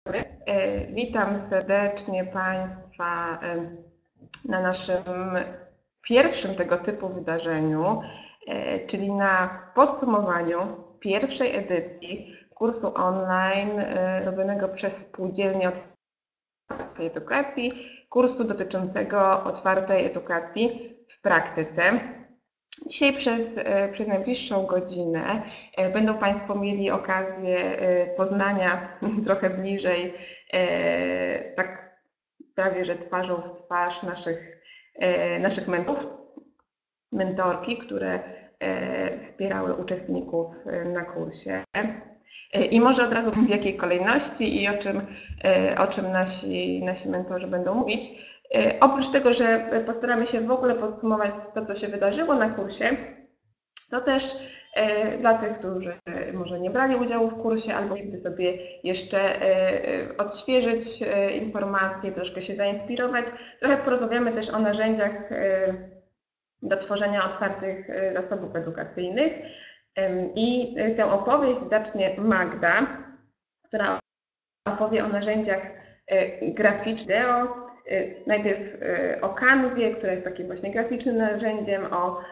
Witam serdecznie Państwa na naszym pierwszym tego typu wydarzeniu, czyli na podsumowaniu pierwszej edycji kursu online robionego przez Spółdzielnię Otwartej Edukacji, kursu dotyczącego otwartej edukacji w praktyce. Dzisiaj przez najbliższą godzinę będą Państwo mieli okazję poznania trochę bliżej, tak prawie że twarzą w twarz naszych mentorów, mentorki, które wspierały uczestników na kursie. I może od razu w jakiej kolejności i o czym nasi mentorzy będą mówić. Oprócz tego, że postaramy się w ogóle podsumować to, co się wydarzyło na kursie, to też dla tych, którzy może nie brali udziału w kursie albo chcieliby sobie jeszcze odświeżyć informacje, troszkę się zainspirować, trochę porozmawiamy też o narzędziach do tworzenia otwartych zasobów edukacyjnych. I tę opowieść zacznie Magda, która opowie o narzędziach graficznych, najpierw o Canwie, która jest takim właśnie graficznym narzędziem, o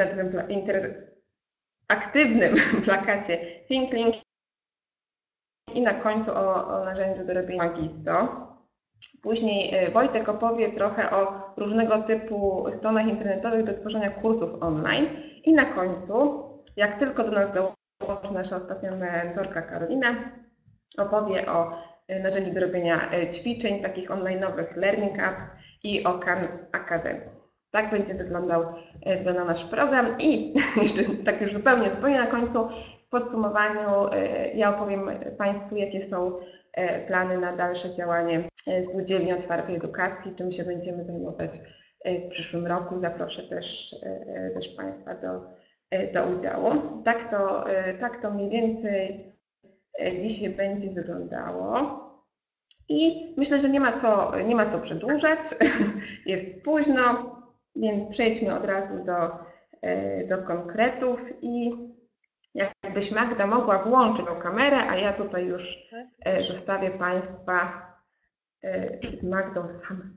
interaktywnym plakacie ThinkLink i na końcu o narzędziu do robienia Magisto. Później Wojtek opowie trochę o różnego typu stronach internetowych do tworzenia kursów online i na końcu, jak tylko do nas dołączy nasza ostatnia mentorka Karolina, opowie o narzędziu do robienia ćwiczeń, takich online'owych Learning Apps i o Khan Academy. Tak będzie wyglądał nasz program i jeszcze tak już zupełnie na końcu w podsumowaniu ja opowiem Państwu, jakie są plany na dalsze działanie Spółdzielni Otwartej Edukacji, czym się będziemy zajmować w przyszłym roku. Zaproszę też Państwa do udziału. Tak to mniej więcej dzisiaj będzie wyglądało. I myślę, że nie ma co przedłużać. Jest późno, więc przejdźmy od razu do konkretów i jakbyś Magda mogła włączyć tą kamerę, a ja tutaj już zostawię Państwa z Magdą samą.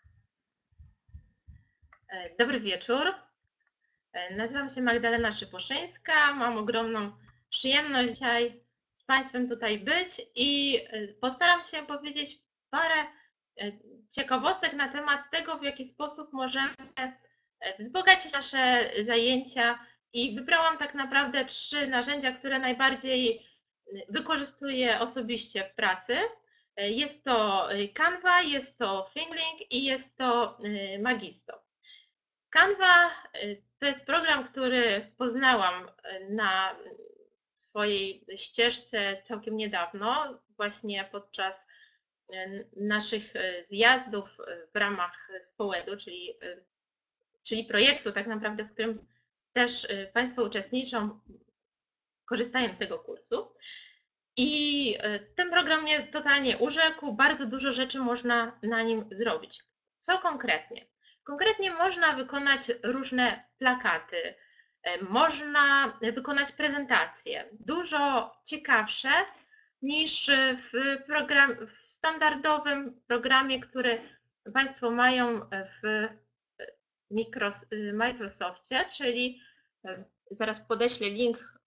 Dobry wieczór. Nazywam się Magdalena Szyposzyńska. Mam ogromną przyjemność dzisiaj z Państwem tutaj być i postaram się powiedzieć parę ciekawostek na temat tego, w jaki sposób możemy wzbogacić nasze zajęcia i wybrałam tak naprawdę 3 narzędzia, które najbardziej wykorzystuję osobiście w pracy. Jest to Canva, jest to ThinkLink i jest to Magisto. Canva to jest program, który poznałam na swojej ścieżce całkiem niedawno, właśnie podczas naszych zjazdów w ramach społedu, czyli projektu tak naprawdę, w którym też Państwo uczestniczą, korzystając z tego kursu. I ten program mnie totalnie urzekł, bardzo dużo rzeczy można na nim zrobić. Co konkretnie? Konkretnie można wykonać różne plakaty, można wykonać prezentacje, dużo ciekawsze niż w standardowym programie, który Państwo mają w Microsoftie, czyli zaraz podeślę link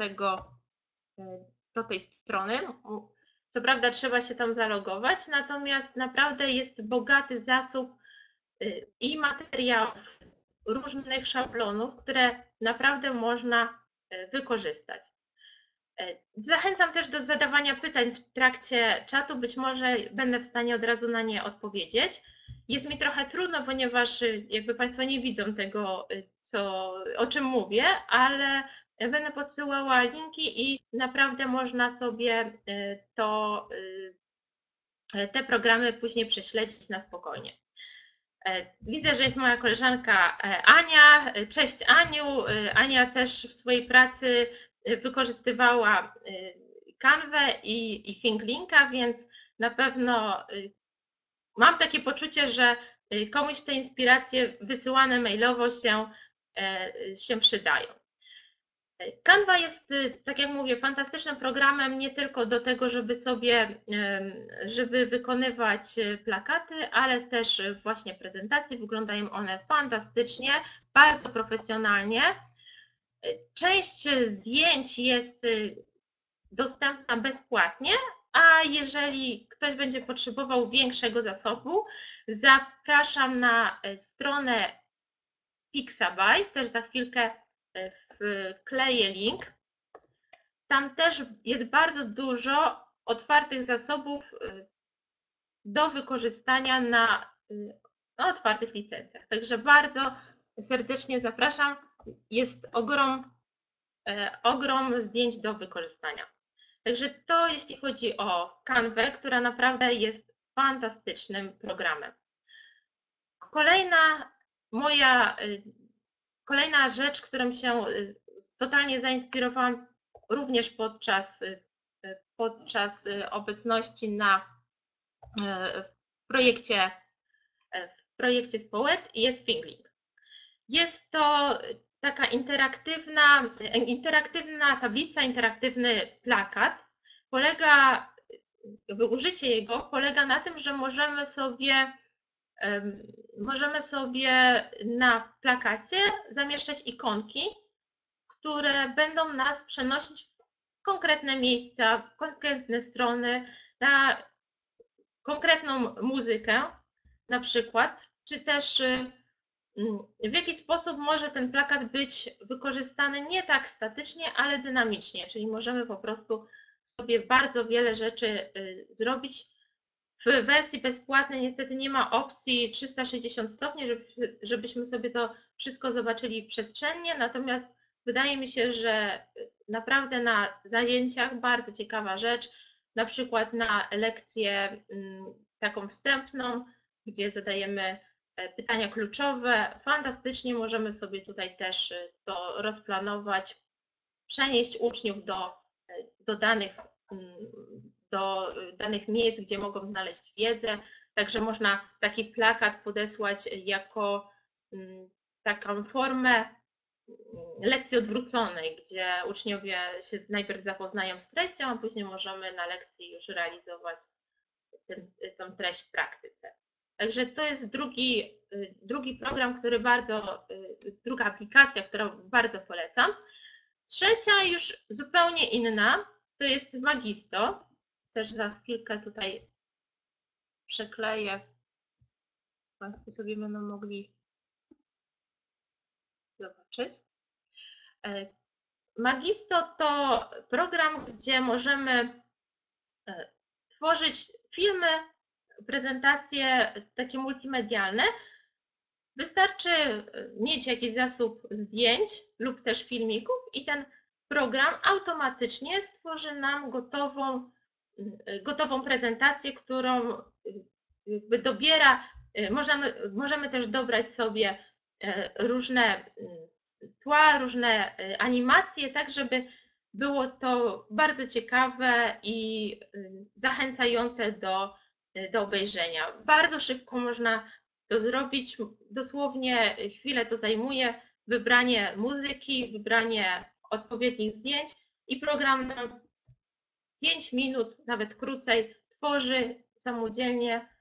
do tej strony. Co prawda trzeba się tam zalogować, natomiast naprawdę jest bogaty zasób i materiałów, różnych szablonów, które naprawdę można wykorzystać. Zachęcam też do zadawania pytań w trakcie czatu, być może będę w stanie od razu na nie odpowiedzieć. Jest mi trochę trudno, ponieważ jakby Państwo nie widzą tego, o czym mówię, ale będę podsyłała linki i naprawdę można sobie te programy później prześledzić na spokojnie. Widzę, że jest moja koleżanka Ania. Cześć Aniu. Ania też w swojej pracy wykorzystywała Canwę i ThinkLinka, więc na pewno mam takie poczucie, że komuś te inspiracje wysyłane mailowo się przydają. Canva jest, tak jak mówię, fantastycznym programem nie tylko do tego, żeby wykonywać plakaty, ale też właśnie prezentacje. Wyglądają one fantastycznie, bardzo profesjonalnie. Część zdjęć jest dostępna bezpłatnie, a jeżeli ktoś będzie potrzebował większego zasobu, zapraszam na stronę Pixabay, też za chwilkę wkleję link. Tam też jest bardzo dużo otwartych zasobów do wykorzystania na otwartych licencjach. Także bardzo serdecznie zapraszam. Jest ogrom zdjęć do wykorzystania. Także to jeśli chodzi o Canwę, która naprawdę jest fantastycznym programem. Kolejna rzecz, którą się totalnie zainspirowałam również podczas obecności w projekcie Społet, jest Finglink. Jest to taka interaktywna tablica, interaktywny plakat. Użycie jego polega na tym, że możemy sobie na plakacie zamieszczać ikonki, które będą nas przenosić w konkretne miejsca, w konkretne strony, na konkretną muzykę na przykład, czy też w jaki sposób może ten plakat być wykorzystany nie tak statycznie, ale dynamicznie, czyli możemy po prostu sobie bardzo wiele rzeczy zrobić. W wersji bezpłatnej niestety nie ma opcji 360 stopni, żebyśmy sobie to wszystko zobaczyli przestrzennie, natomiast wydaje mi się, że naprawdę na zajęciach bardzo ciekawa rzecz, na przykład na lekcję taką wstępną, gdzie zadajemy pytania kluczowe. Fantastycznie możemy sobie tutaj też to rozplanować, przenieść uczniów do danych miejsc, gdzie mogą znaleźć wiedzę. Także można taki plakat podesłać jako taką formę lekcji odwróconej, gdzie uczniowie się najpierw zapoznają z treścią, a później możemy na lekcji już realizować tę treść w praktyce. Także to jest drugi program, druga aplikacja, którą bardzo polecam. Trzecia już zupełnie inna, to jest Magisto. Też za chwilkę tutaj przekleję. Państwo sobie będą mogli zobaczyć. Magisto to program, gdzie możemy tworzyć filmy, prezentacje takie multimedialne. Wystarczy mieć jakiś zasób zdjęć lub też filmików i ten program automatycznie stworzy nam gotową prezentację, którą jakby dobiera. Możemy też dobrać sobie różne tła, różne animacje, tak żeby było to bardzo ciekawe i zachęcające do obejrzenia. Bardzo szybko można to zrobić, dosłownie chwilę to zajmuje, wybranie muzyki, wybranie odpowiednich zdjęć i program nam 5 minut, nawet krócej, tworzy samodzielnie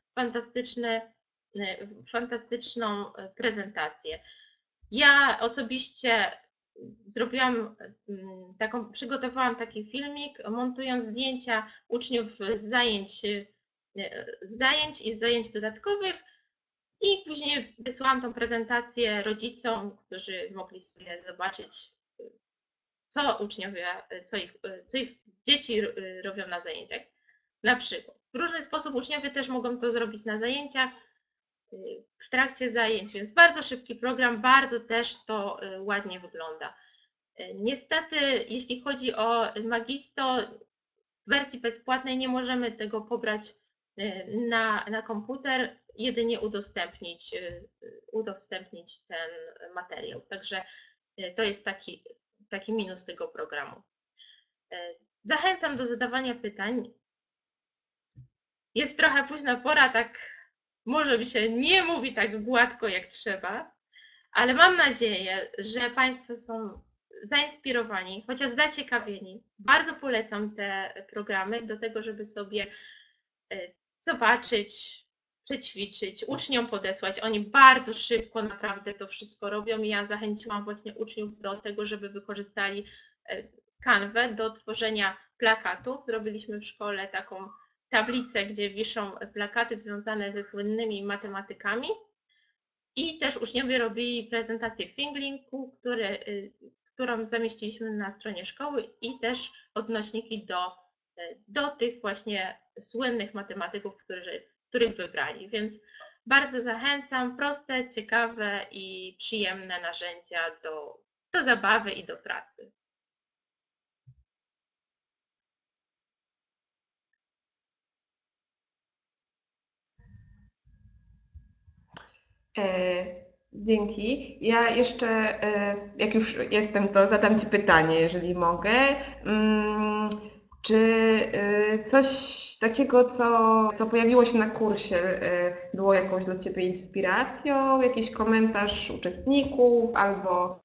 fantastyczną prezentację. Ja osobiście przygotowałam taki filmik, montując zdjęcia uczniów z zajęć i z zajęć dodatkowych i później wysłałam tą prezentację rodzicom, którzy mogli sobie zobaczyć, co ich dzieci robią na zajęciach. Na przykład. W różny sposób uczniowie też mogą to zrobić na zajęciach, w trakcie zajęć, więc bardzo szybki program, bardzo też to ładnie wygląda. Niestety, jeśli chodzi o Magisto, w wersji bezpłatnej nie możemy tego pobrać na komputer, jedynie udostępnić ten materiał. Także to jest taki minus tego programu. Zachęcam do zadawania pytań. Jest trochę późna pora, tak może mi się nie mówi tak gładko jak trzeba, ale mam nadzieję, że Państwo są zainspirowani, chociaż zaciekawieni. Bardzo polecam te programy do tego, żeby sobie zobaczyć, przećwiczyć, uczniom podesłać. Oni bardzo szybko naprawdę to wszystko robią i ja zachęciłam właśnie uczniów do tego, żeby wykorzystali Canvę do tworzenia plakatów. Zrobiliśmy w szkole taką tablicę, gdzie wiszą plakaty związane ze słynnymi matematykami i też uczniowie robili prezentację w Finglinku, którą zamieściliśmy na stronie szkoły i też odnośniki do tych właśnie słynnych matematyków, których wybrali. Więc bardzo zachęcam, proste, ciekawe i przyjemne narzędzia do zabawy i do pracy. Dzięki. Ja jeszcze, jak już jestem, to zadam Ci pytanie, jeżeli mogę. Czy coś takiego, co pojawiło się na kursie, było jakąś dla Ciebie inspiracją, jakiś komentarz uczestników albo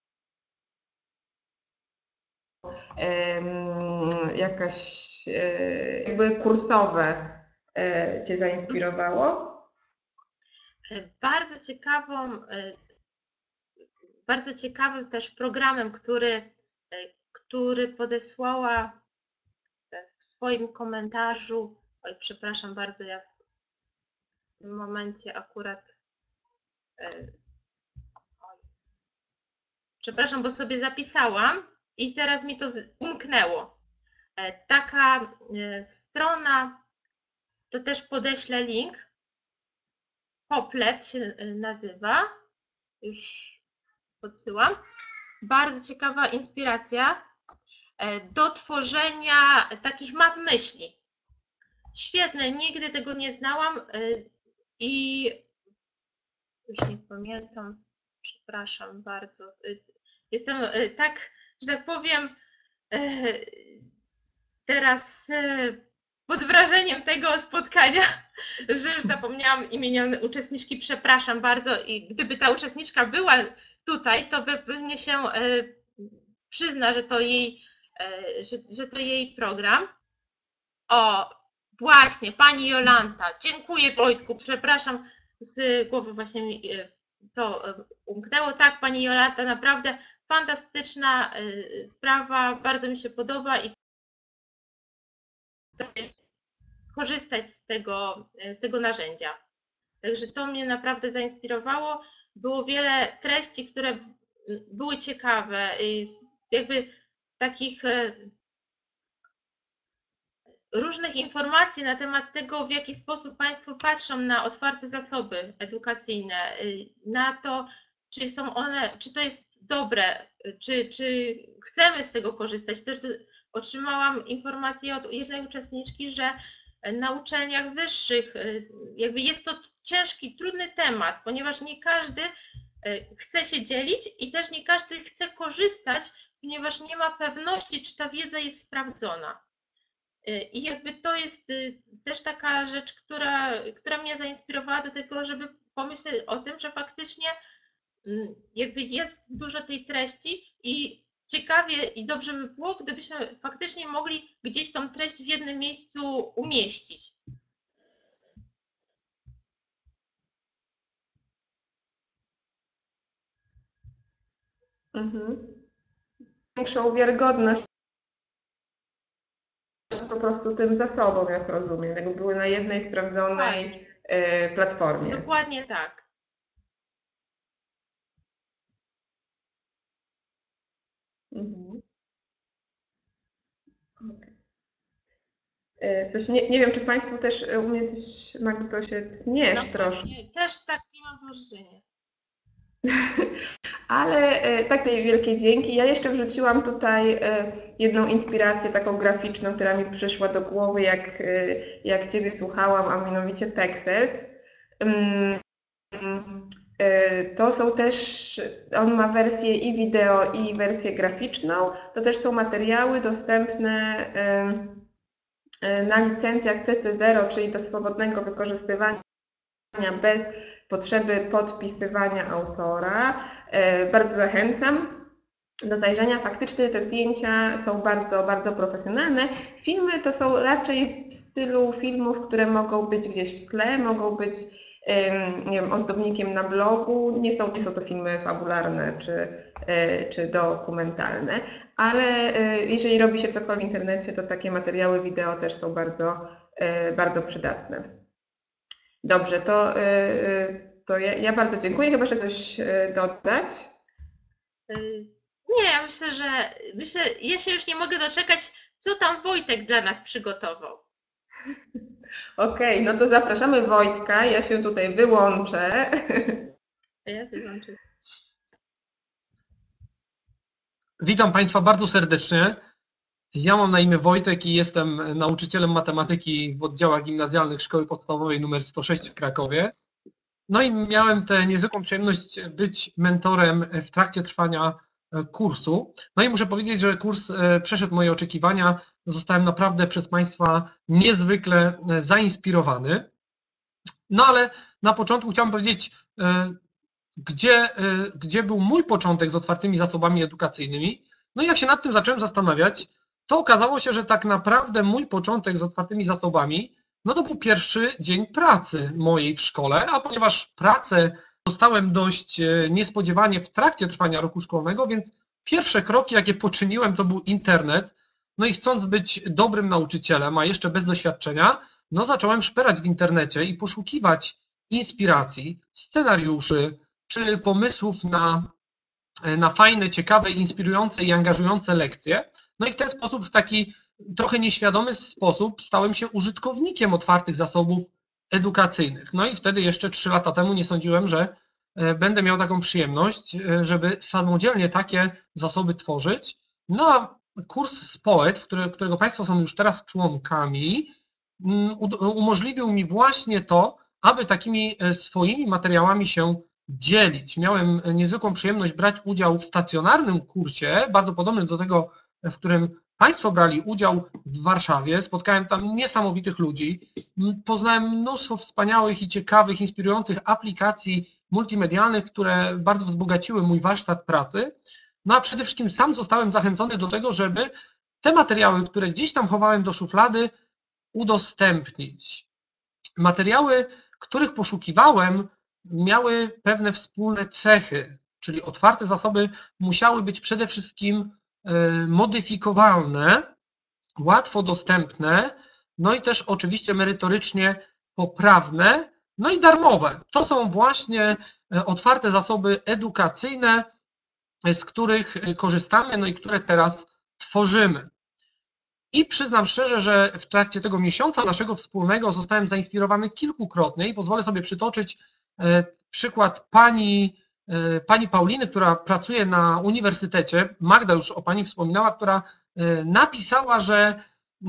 jakaś jakby kursowe Cię zainspirowało? Bardzo ciekawym też programem, który podesłała w swoim komentarzu, oj, przepraszam bardzo, ja w tym momencie akurat, przepraszam, bo sobie zapisałam i teraz mi to umknęło. Taka strona, to też podeślę link, Poplet się nazywa, już podsyłam. Bardzo ciekawa inspiracja do tworzenia takich map myśli. Świetne, nigdy tego nie znałam i już nie pamiętam, przepraszam bardzo. Jestem tak, że tak powiem, teraz pod wrażeniem tego spotkania, że już zapomniałam imienia uczestniczki, przepraszam bardzo i gdyby ta uczestniczka była tutaj, to pewnie się przyzna, że to jej program. O, właśnie, pani Jolanta, dziękuję Wojtku, przepraszam, z głowy właśnie mi to umknęło. Tak, pani Jolanta, naprawdę fantastyczna sprawa, bardzo mi się podoba i korzystać z tego narzędzia. Także to mnie naprawdę zainspirowało. Było wiele treści, które były ciekawe, jakby takich różnych informacji na temat tego, w jaki sposób Państwo patrzą na otwarte zasoby edukacyjne, na to, czy to jest dobre, czy chcemy z tego korzystać. Też otrzymałam informację od jednej uczestniczki, że na uczelniach wyższych jakby jest to ciężki, trudny temat, ponieważ nie każdy chce się dzielić i też nie każdy chce korzystać, ponieważ nie ma pewności, czy ta wiedza jest sprawdzona. I jakby to jest też taka rzecz, która mnie zainspirowała do tego, żeby pomyśleć o tym, że faktycznie jakby jest dużo tej treści i ciekawie i dobrze by było, gdybyśmy faktycznie mogli gdzieś tą treść w jednym miejscu umieścić. Większą wiarygodność po prostu tym zasobom, jak rozumiem, jakby były na jednej sprawdzonej platformie. Dokładnie tak. Coś nie wiem, czy Państwo też u mnie coś, Magdo, się tniesz troszkę. Też takie mam wrażenie. Ale takiej wielkie dzięki. Ja jeszcze wrzuciłam tutaj jedną inspirację taką graficzną, która mi przyszła do głowy, jak Ciebie słuchałam, a mianowicie Texas. To są też, on ma wersję i wideo, i wersję graficzną. To też są materiały dostępne na licencjach CC0, czyli do swobodnego wykorzystywania bez potrzeby podpisywania autora. Bardzo zachęcam. do zajrzenia. Faktycznie te zdjęcia są bardzo, bardzo profesjonalne. Filmy to są raczej w stylu filmów, które mogą być gdzieś w tle, mogą być nie wiem, ozdobnikiem na blogu. Nie są to filmy fabularne czy dokumentalne, ale jeżeli robi się cokolwiek w internecie, to takie materiały wideo też są bardzo, bardzo przydatne. Dobrze, to ja bardzo dziękuję. Chyba jeszcze coś dodać? Nie, ja ja się już nie mogę doczekać, co tam Wojtek dla nas przygotował. Okej, no to zapraszamy Wojtka. Ja się tutaj wyłączę. Ja wyłączę. Witam Państwa bardzo serdecznie. Ja mam na imię Wojtek i jestem nauczycielem matematyki w oddziałach gimnazjalnych Szkoły Podstawowej nr 106 w Krakowie. No i miałem tę niezwykłą przyjemność być mentorem w trakcie trwania kursu. No i muszę powiedzieć, że kurs przeszedł moje oczekiwania. Zostałem naprawdę przez Państwa niezwykle zainspirowany. No ale na początku chciałbym powiedzieć, gdzie był mój początek z otwartymi zasobami edukacyjnymi. No i jak się nad tym zacząłem zastanawiać, to okazało się, że tak naprawdę mój początek z otwartymi zasobami, no to był pierwszy dzień pracy mojej w szkole, a ponieważ pracę dostałem dość niespodziewanie w trakcie trwania roku szkolnego, więc pierwsze kroki, jakie poczyniłem, to był internet. No i chcąc być dobrym nauczycielem, a jeszcze bez doświadczenia, no zacząłem szperać w internecie i poszukiwać inspiracji, scenariuszy czy pomysłów na fajne, ciekawe, inspirujące i angażujące lekcje. No i w ten sposób, w taki trochę nieświadomy sposób stałem się użytkownikiem otwartych zasobów edukacyjnych. No i wtedy jeszcze 3 lata temu nie sądziłem, że będę miał taką przyjemność, żeby samodzielnie takie zasoby tworzyć. No a kurs SPOET, którego Państwo są już teraz członkami, umożliwił mi właśnie to, aby takimi swoimi materiałami się dzielić. Miałem niezwykłą przyjemność brać udział w stacjonarnym kursie, bardzo podobnym do tego, w którym Państwo brali udział w Warszawie. Spotkałem tam niesamowitych ludzi. Poznałem mnóstwo wspaniałych i ciekawych, inspirujących aplikacji multimedialnych, które bardzo wzbogaciły mój warsztat pracy. No a przede wszystkim sam zostałem zachęcony do tego, żeby te materiały, które gdzieś tam chowałem do szuflady, udostępnić. Materiały, których poszukiwałem, miały pewne wspólne cechy, czyli otwarte zasoby musiały być przede wszystkim modyfikowalne, łatwo dostępne, no i też oczywiście merytorycznie poprawne, no i darmowe. To są właśnie otwarte zasoby edukacyjne, z których korzystamy, no i które teraz tworzymy. I przyznam szczerze, że w trakcie tego miesiąca naszego wspólnego zostałem zainspirowany kilkukrotnie i pozwolę sobie przytoczyć przykład pani Pauliny, która pracuje na uniwersytecie. Magda już o pani wspominała, która napisała, że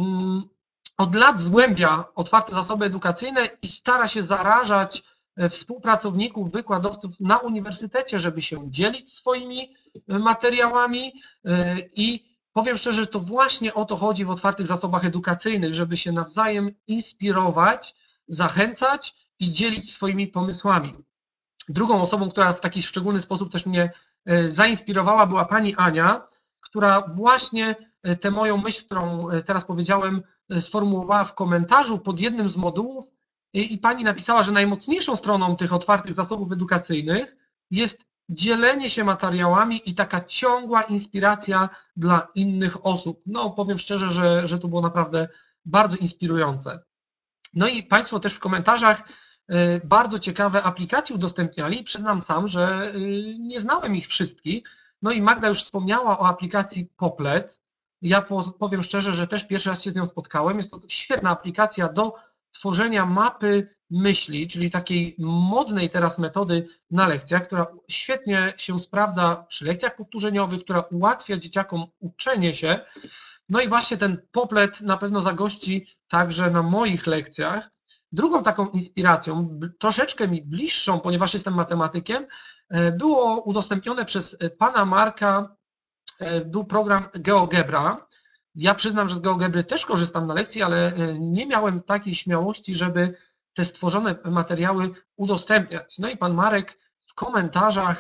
od lat zgłębia otwarte zasoby edukacyjne i stara się zarażać współpracowników, wykładowców na uniwersytecie, żeby się dzielić swoimi materiałami i powiem szczerze, że to właśnie o to chodzi w otwartych zasobach edukacyjnych, żeby się nawzajem inspirować, zachęcać i dzielić swoimi pomysłami. Drugą osobą, która w taki szczególny sposób też mnie zainspirowała, była pani Ania, która właśnie tę moją myśl, którą teraz powiedziałem, sformułowała w komentarzu pod jednym z modułów i pani napisała, że najmocniejszą stroną tych otwartych zasobów edukacyjnych jest dzielenie się materiałami i taka ciągła inspiracja dla innych osób. No, powiem szczerze, że to było naprawdę bardzo inspirujące. No i Państwo też w komentarzach bardzo ciekawe aplikacje udostępniali. Przyznam sam, że nie znałem ich wszystkich. No i Magda już wspomniała o aplikacji Poplet. Ja powiem szczerze, że też pierwszy raz się z nią spotkałem. Jest to świetna aplikacja do tworzenia mapy myśli, czyli takiej modnej teraz metody na lekcjach, która świetnie się sprawdza przy lekcjach powtórzeniowych, która ułatwia dzieciakom uczenie się. No i właśnie ten Poplet na pewno zagości także na moich lekcjach. Drugą taką inspiracją, troszeczkę mi bliższą, ponieważ jestem matematykiem, było udostępnione przez pana Marka, był program GeoGebra. Ja przyznam, że z GeoGebry też korzystam na lekcji, ale nie miałem takiej śmiałości, żeby te stworzone materiały udostępniać. No i pan Marek w komentarzach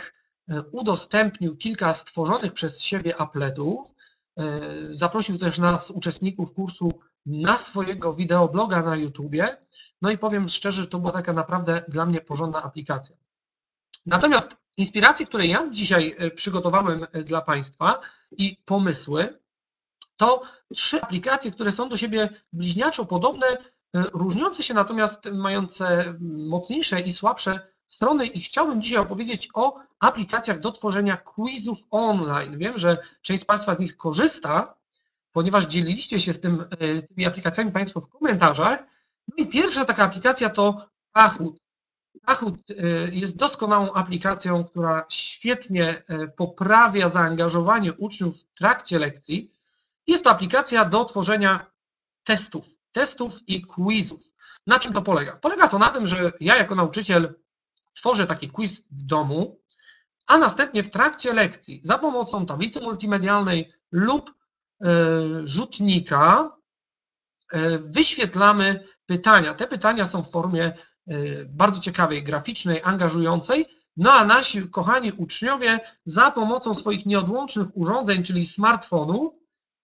udostępnił kilka stworzonych przez siebie appletów. Zaprosił też nas, uczestników kursu, na swojego wideobloga na YouTubie. No i powiem szczerze, że to była taka naprawdę dla mnie porządna aplikacja. Natomiast inspiracje, które ja dzisiaj przygotowałem dla Państwa i pomysły, to 3 aplikacje, które są do siebie bliźniaczo podobne, różniące się natomiast mające mocniejsze i słabsze strony i chciałbym dzisiaj opowiedzieć o aplikacjach do tworzenia quizów online. Wiem, że część z Państwa z nich korzysta, ponieważ dzieliliście się z tymi aplikacjami Państwo w komentarzach. No i pierwsza taka aplikacja to Kahoot. Kahoot jest doskonałą aplikacją, która świetnie poprawia zaangażowanie uczniów w trakcie lekcji. Jest to aplikacja do tworzenia testów i quizów. Na czym to polega? Polega to na tym, że ja jako nauczyciel tworzę taki quiz w domu, a następnie w trakcie lekcji za pomocą tablicy multimedialnej lub rzutnika wyświetlamy pytania. Te pytania są w formie bardzo ciekawej, graficznej, angażującej, no a nasi kochani uczniowie za pomocą swoich nieodłącznych urządzeń, czyli smartfonu,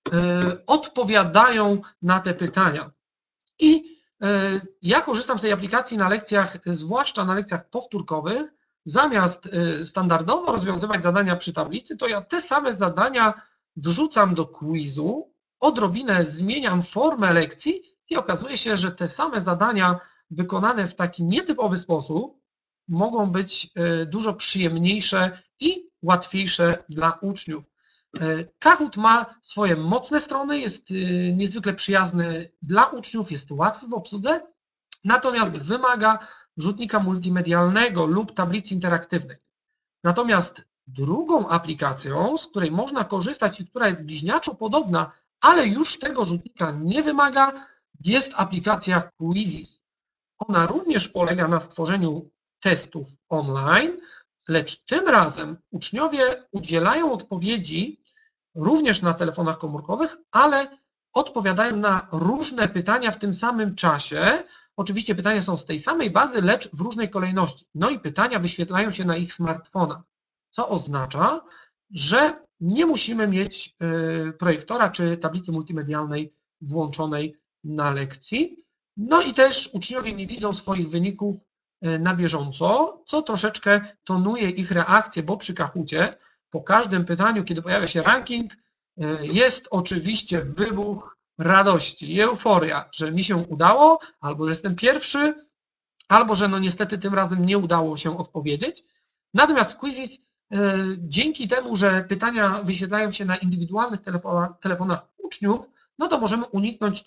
odpowiadają na te pytania. I ja korzystam z tej aplikacji na lekcjach, zwłaszcza na lekcjach powtórkowych. Zamiast standardowo rozwiązywać zadania przy tablicy, to ja te same zadania wrzucam do quizu, odrobinę zmieniam formę lekcji i okazuje się, że te same zadania wykonane w taki nietypowy sposób mogą być dużo przyjemniejsze i łatwiejsze dla uczniów. Kahoot ma swoje mocne strony, jest niezwykle przyjazny dla uczniów, jest łatwy w obsłudze, natomiast wymaga rzutnika multimedialnego lub tablicy interaktywnej. Natomiast drugą aplikacją, z której można korzystać i która jest bliźniaczo podobna, ale już tego rzutnika nie wymaga, jest aplikacja Quizizz. Ona również polega na stworzeniu testów online, lecz tym razem uczniowie udzielają odpowiedzi również na telefonach komórkowych, ale odpowiadają na różne pytania w tym samym czasie. Oczywiście pytania są z tej samej bazy, lecz w różnej kolejności. No i pytania wyświetlają się na ich smartfonach, co oznacza, że nie musimy mieć projektora czy tablicy multimedialnej włączonej na lekcji. No i też uczniowie nie widzą swoich wyników na bieżąco, co troszeczkę tonuje ich reakcję, bo przy Kahoocie po każdym pytaniu, kiedy pojawia się ranking, jest oczywiście wybuch radości i euforia, że mi się udało, albo że jestem pierwszy, albo że no niestety tym razem nie udało się odpowiedzieć. Natomiast w Quizizz dzięki temu, że pytania wyświetlają się na indywidualnych telefonach uczniów, no to możemy uniknąć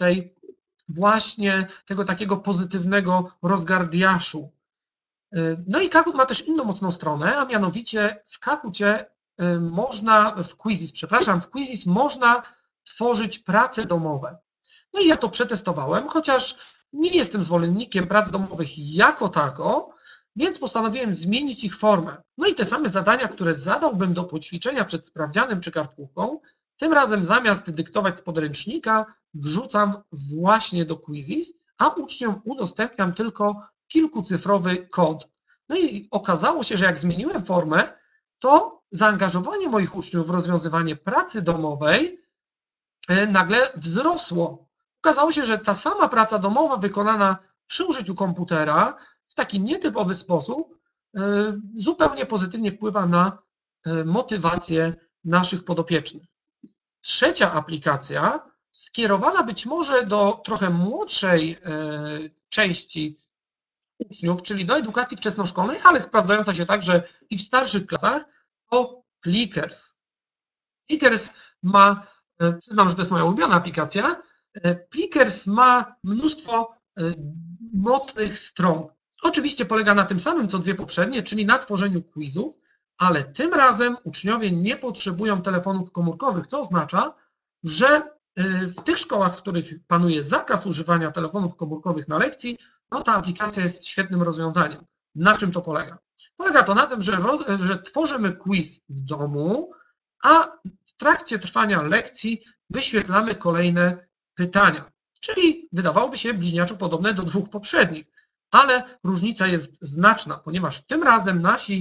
tego takiego pozytywnego rozgardiaszu. No i Kahoot ma też inną mocną stronę, a mianowicie w Kahoocie w Quizizz można tworzyć prace domowe. No i ja to przetestowałem, chociaż nie jestem zwolennikiem prac domowych jako tako, więc postanowiłem zmienić ich formę. No i te same zadania, które zadałbym do poćwiczenia przed sprawdzianem czy kartkówką, tym razem zamiast dyktować z podręcznika, wrzucam właśnie do Quizizz, a uczniom udostępniam tylko kilkucyfrowy kod. No i okazało się, że jak zmieniłem formę, to zaangażowanie moich uczniów w rozwiązywanie pracy domowej nagle wzrosło. Okazało się, że ta sama praca domowa wykonana przy użyciu komputera w taki nietypowy sposób zupełnie pozytywnie wpływa na motywację naszych podopiecznych. Trzecia aplikacja, skierowana być może do trochę młodszej części uczniów, czyli do edukacji wczesnoszkolnej, ale sprawdzająca się także i w starszych klasach, to Plickers. Plickers ma, przyznam, że to jest moja ulubiona aplikacja, Plickers ma mnóstwo mocnych stron. Oczywiście polega na tym samym, co dwie poprzednie, czyli na tworzeniu quizów, ale tym razem uczniowie nie potrzebują telefonów komórkowych, co oznacza, że w tych szkołach, w których panuje zakaz używania telefonów komórkowych na lekcji, no ta aplikacja jest świetnym rozwiązaniem. Na czym to polega? Polega to na tym, że tworzymy quiz w domu, a w trakcie trwania lekcji wyświetlamy kolejne pytania. Czyli wydawałoby się bliźniaczo podobne do dwóch poprzednich, ale różnica jest znaczna, ponieważ tym razem nasi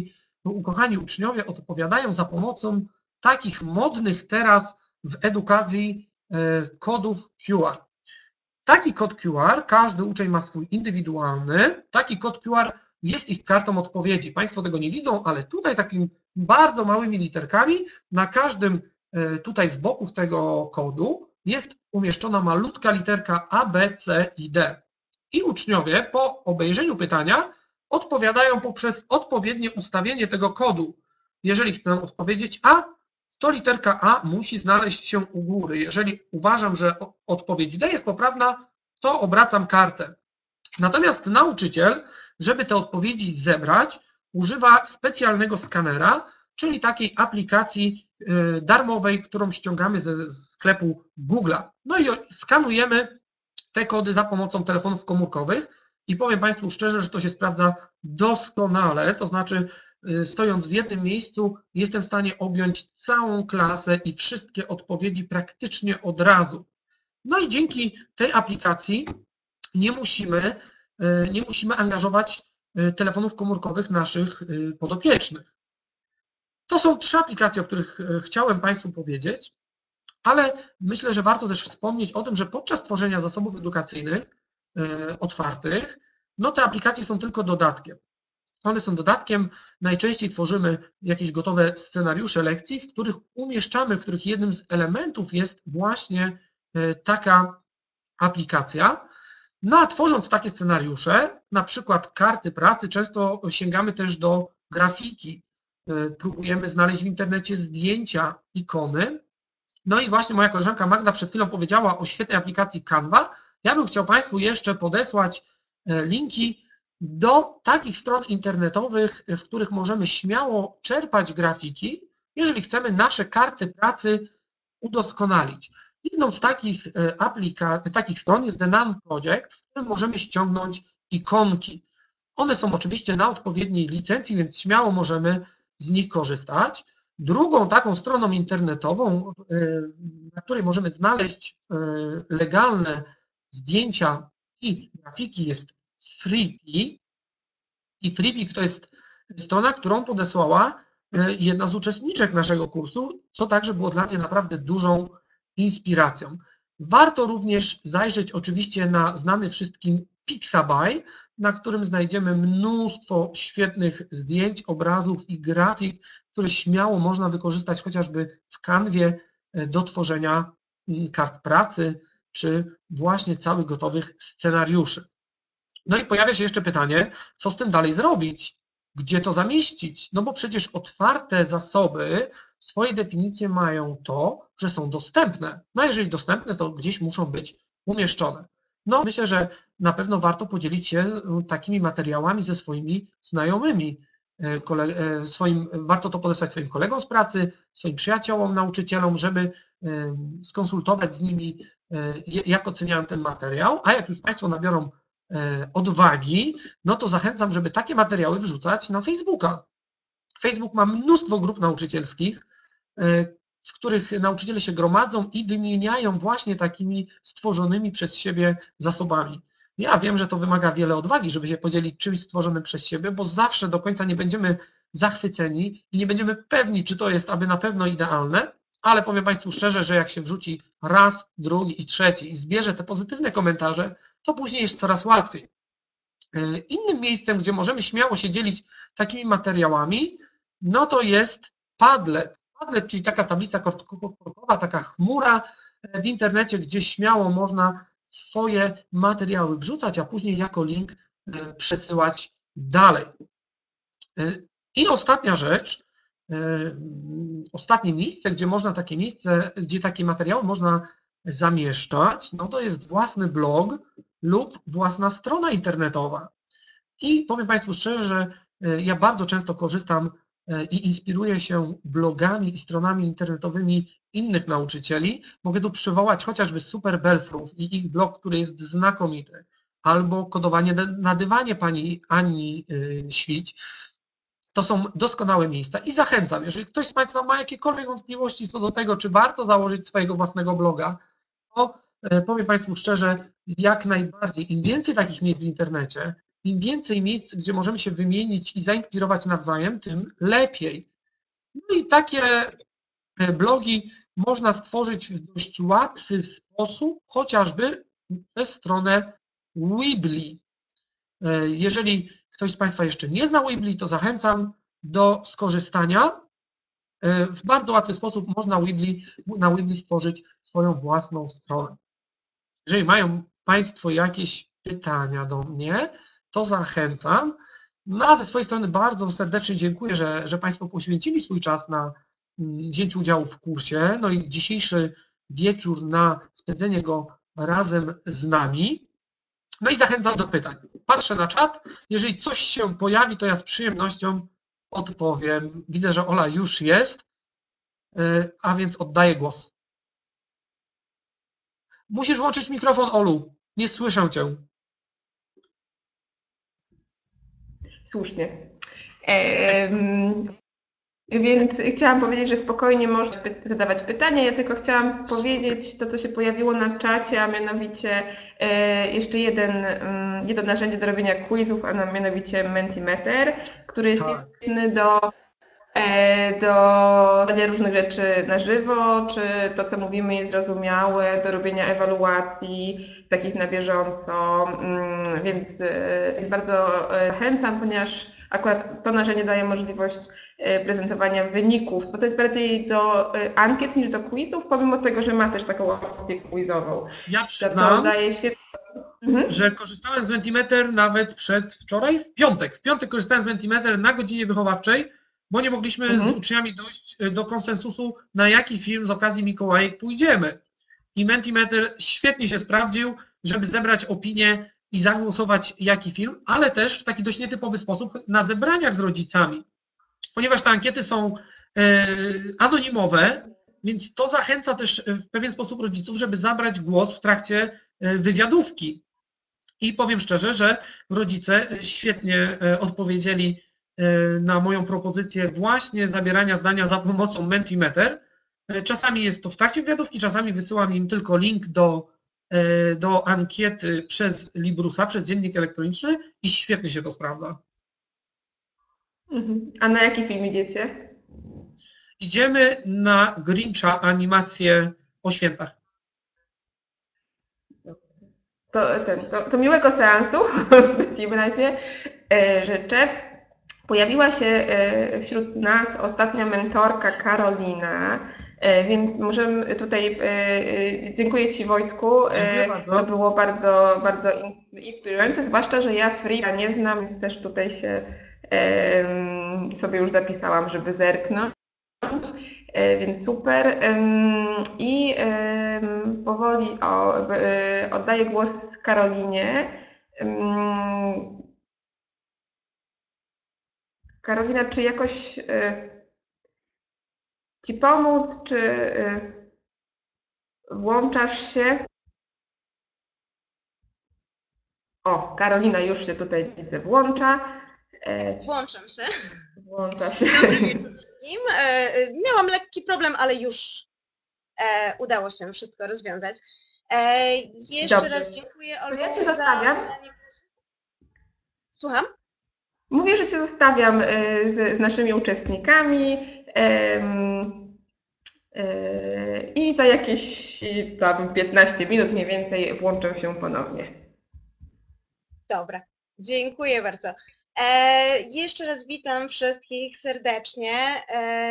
ukochani uczniowie odpowiadają za pomocą takich modnych teraz w edukacji kodów QR. Taki kod QR, każdy uczeń ma swój indywidualny, taki kod QR jest ich kartą odpowiedzi. Państwo tego nie widzą, ale tutaj takimi bardzo małymi literkami na każdym tutaj z boków tego kodu jest umieszczona malutka literka A, B, C i D. I uczniowie po obejrzeniu pytania odpowiadają poprzez odpowiednie ustawienie tego kodu. Jeżeli chcę odpowiedzieć A, to literka A musi znaleźć się u góry. Jeżeli uważam, że odpowiedź D jest poprawna, to obracam kartę. Natomiast nauczyciel, żeby te odpowiedzi zebrać, używa specjalnego skanera, czyli takiej aplikacji darmowej, którą ściągamy ze sklepu Google'a. No i skanujemy te kody za pomocą telefonów komórkowych i powiem Państwu szczerze, że to się sprawdza doskonale, to znaczy stojąc w jednym miejscu jestem w stanie objąć całą klasę i wszystkie odpowiedzi praktycznie od razu. No i dzięki tej aplikacji nie musimy angażować telefonów komórkowych naszych podopiecznych. To są 3 aplikacje, o których chciałem Państwu powiedzieć, ale myślę, że warto też wspomnieć o tym, że podczas tworzenia zasobów edukacyjnych otwartych, no te aplikacje są tylko dodatkiem. One są dodatkiem, najczęściej tworzymy jakieś gotowe scenariusze lekcji, w których umieszczamy, w których jednym z elementów jest właśnie taka aplikacja. No a tworząc takie scenariusze, na przykład karty pracy, często sięgamy też do grafiki, próbujemy znaleźć w internecie zdjęcia, ikony. No i właśnie moja koleżanka Magda przed chwilą powiedziała o świetnej aplikacji Canva. Ja bym chciał Państwu jeszcze podesłać linki do takich stron internetowych, w których możemy śmiało czerpać grafiki, jeżeli chcemy nasze karty pracy udoskonalić. Jedną z takich stron jest The None Project, w którym możemy ściągnąć ikonki. One są oczywiście na odpowiedniej licencji, więc śmiało możemy z nich korzystać. Drugą taką stroną internetową, na której możemy znaleźć legalne zdjęcia i grafiki, jest Freepik. I Freepik to jest strona, którą podesłała jedna z uczestniczek naszego kursu, co także było dla mnie naprawdę dużą inspiracją. Warto również zajrzeć oczywiście na znany wszystkim Pixabay, na którym znajdziemy mnóstwo świetnych zdjęć, obrazów i grafik, które śmiało można wykorzystać chociażby w Canwie do tworzenia kart pracy, czy właśnie całych gotowych scenariuszy. No i pojawia się jeszcze pytanie, co z tym dalej zrobić? Gdzie to zamieścić? No bo przecież otwarte zasoby w swojej definicji mają to, że są dostępne. No a jeżeli dostępne, to gdzieś muszą być umieszczone. No myślę, że na pewno warto podzielić się takimi materiałami ze swoimi znajomymi. Warto to podesłać swoim kolegom z pracy, swoim przyjaciołom, nauczycielom, żeby skonsultować z nimi, jak oceniają ten materiał, a jak już Państwo nabiorą odwagi, no to zachęcam, żeby takie materiały wrzucać na Facebooka. Facebook ma mnóstwo grup nauczycielskich, w których nauczyciele się gromadzą i wymieniają właśnie takimi stworzonymi przez siebie zasobami. Ja wiem, że to wymaga wiele odwagi, żeby się podzielić czymś stworzonym przez siebie, bo zawsze do końca nie będziemy zachwyceni i nie będziemy pewni, czy to jest aby na pewno idealne, ale powiem Państwu szczerze, że jak się wrzuci raz, drugi i trzeci i zbierze te pozytywne komentarze, to później jest coraz łatwiej. Innym miejscem, gdzie możemy śmiało się dzielić takimi materiałami, no to jest Padlet. Padlet, czyli taka tablica korkowa, taka chmura w internecie, gdzie śmiało można swoje materiały wrzucać, a później jako link przesyłać dalej. I ostatnia rzecz, ostatnie miejsce, gdzie takie materiały można zamieszczać, no to jest własny blog lub własna strona internetowa. I powiem Państwu szczerze, że ja bardzo często korzystam i inspiruję się blogami i stronami internetowymi innych nauczycieli. Mogę tu przywołać chociażby Super Belfrów i ich blog, który jest znakomity, albo Kodowanie na dywanie pani Ani Świć. To są doskonałe miejsca i zachęcam, jeżeli ktoś z Państwa ma jakiekolwiek wątpliwości co do tego, czy warto założyć swojego własnego bloga, to powiem Państwu szczerze, jak najbardziej. Im więcej takich miejsc w internecie, im więcej miejsc, gdzie możemy się wymienić i zainspirować nawzajem, tym lepiej. No i takie blogi można stworzyć w dość łatwy sposób, chociażby przez stronę Weebly. Jeżeli ktoś z Państwa jeszcze nie zna Weebly, to zachęcam do skorzystania. W bardzo łatwy sposób można na Weebly stworzyć swoją własną stronę. Jeżeli mają Państwo jakieś pytania do mnie, to zachęcam. No a ze swojej strony bardzo serdecznie dziękuję, że Państwo poświęcili swój czas na wzięcie udziału w kursie. No i dzisiejszy wieczór na spędzenie go razem z nami. No i zachęcam do pytań. Patrzę na czat. Jeżeli coś się pojawi, to ja z przyjemnością odpowiem. Widzę, że Ola już jest, a więc oddaję głos. Musisz włączyć mikrofon, Olu. Nie słyszę Cię. Słusznie. Więc chciałam powiedzieć, że spokojnie można zadawać pytania. Ja tylko chciałam powiedzieć to, co się pojawiło na czacie, a mianowicie jeszcze jedno narzędzie do robienia quizów, a mianowicie Mentimeter, który jest świetny do robienia różnych rzeczy na żywo, czy to, co mówimy, jest zrozumiałe, do robienia ewaluacji takich na bieżąco, więc bardzo zachęcam, ponieważ akurat to narzędzie daje możliwość prezentowania wyników, bo to jest bardziej do ankiet niż do quizów, pomimo tego, że ma też taką opcję quizową. Ja przyznam, Mhm. że korzystałem z Mentimeter nawet przedwczoraj, w piątek. W piątek korzystałem z Mentimeter na godzinie wychowawczej, bo nie mogliśmy z uczniami dojść do konsensusu, na jaki film z okazji Mikołajek pójdziemy. I Mentimeter świetnie się sprawdził, żeby zebrać opinię i zagłosować jaki film, ale też w taki dość nietypowy sposób na zebraniach z rodzicami. Ponieważ te ankiety są anonimowe, więc to zachęca też w pewien sposób rodziców, żeby zabrać głos w trakcie wywiadówki. I powiem szczerze, że rodzice świetnie odpowiedzieli na moją propozycję właśnie zabierania zdania za pomocą Mentimeter. Czasami jest to w trakcie wywiadówki, czasami wysyłam im tylko link do ankiety przez Librusa, przez dziennik elektroniczny i świetnie się to sprawdza. A na jaki film idziecie? Idziemy na Grincha, animację o świętach. To miłego seansu w takim razie życzę. Pojawiła się wśród nas ostatnia mentorka Karolina, więc możemy tutaj, dziękuję Ci Wojtku, to było bardzo, bardzo inspirujące, zwłaszcza, że ja Freela nie znam, więc też tutaj się sobie już zapisałam, żeby zerknąć, więc super. I powoli oddaję głos Karolinie. Karolina, czy jakoś Ci pomóc, czy włączasz się? O, Karolina już się tutaj widzę, włącza. Włączam się. Włącza się. Dobry wieczór wszystkim. Miałam lekki problem, ale już udało się wszystko rozwiązać. Jeszcze Dobrze. raz dziękuję, Olu, Ja Cię zostawiam. Słucham? Mówię, że Cię zostawiam z naszymi uczestnikami i za jakieś tam 15 minut mniej więcej włączę się ponownie. Dobra, dziękuję bardzo. Jeszcze raz witam wszystkich serdecznie.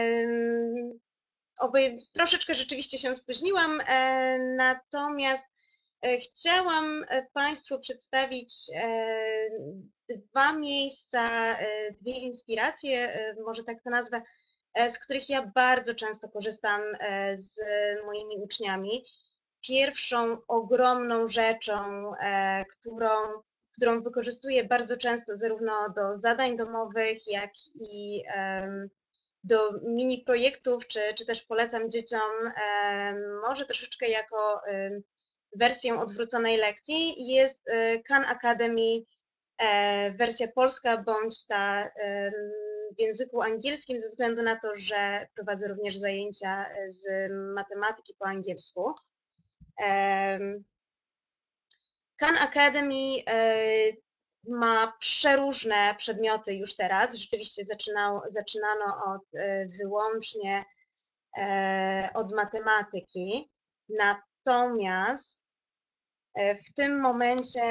Troszeczkę rzeczywiście się spóźniłam, natomiast chciałam Państwu przedstawić dwa miejsca, dwie inspiracje, może tak to nazwę, z których ja bardzo często korzystam z moimi uczniami. Pierwszą ogromną rzeczą, którą wykorzystuję bardzo często zarówno do zadań domowych, jak i do mini projektów, czy też polecam dzieciom może troszeczkę jako wersję odwróconej lekcji, jest Khan Academy, wersja polska bądź ta w języku angielskim, ze względu na to, że prowadzę również zajęcia z matematyki po angielsku. Khan Academy ma przeróżne przedmioty już teraz. Rzeczywiście zaczynano wyłącznie od matematyki. Natomiast w tym momencie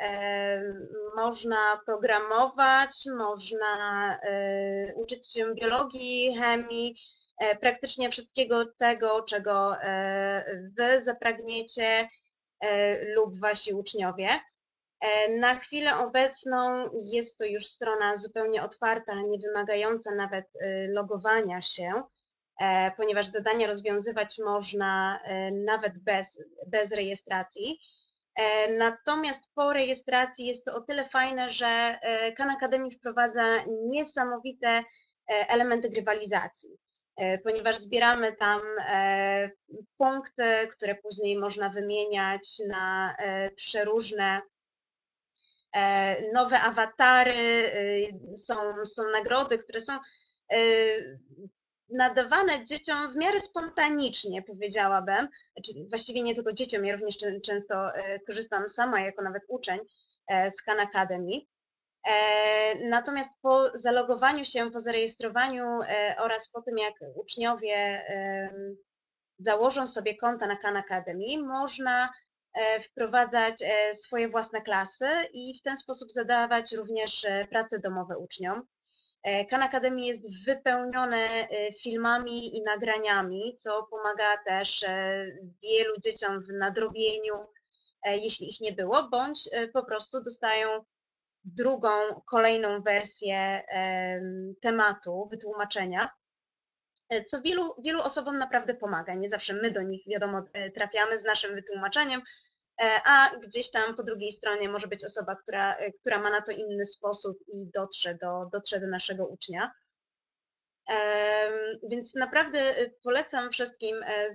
można programować, można uczyć się biologii, chemii, praktycznie wszystkiego tego, czego Wy zapragniecie lub Wasi uczniowie. Na chwilę obecną jest to już strona zupełnie otwarta, nie wymagająca nawet logowania się, ponieważ zadania rozwiązywać można nawet bez rejestracji. Natomiast po rejestracji jest to o tyle fajne, że Khan Academy wprowadza niesamowite elementy grywalizacji, ponieważ zbieramy tam punkty, które później można wymieniać na przeróżne nowe awatary, są nagrody, które są nadawane dzieciom w miarę spontanicznie, powiedziałabym. Właściwie nie tylko dzieciom, ja również często korzystam sama jako nawet uczeń z Khan Academy. Natomiast po zalogowaniu się, po zarejestrowaniu oraz po tym, jak uczniowie założą sobie konta na Khan Academy, można wprowadzać swoje własne klasy i w ten sposób zadawać również prace domowe uczniom. Khan Academy jest wypełnione filmami i nagraniami, co pomaga też wielu dzieciom w nadrobieniu, jeśli ich nie było, bądź po prostu dostają drugą, kolejną wersję tematu, wytłumaczenia, co wielu osobom naprawdę pomaga. Nie zawsze my do nich, wiadomo, trafiamy z naszym wytłumaczeniem, a gdzieś tam po drugiej stronie może być osoba, która ma na to inny sposób i dotrze do naszego ucznia. Więc naprawdę polecam wszystkim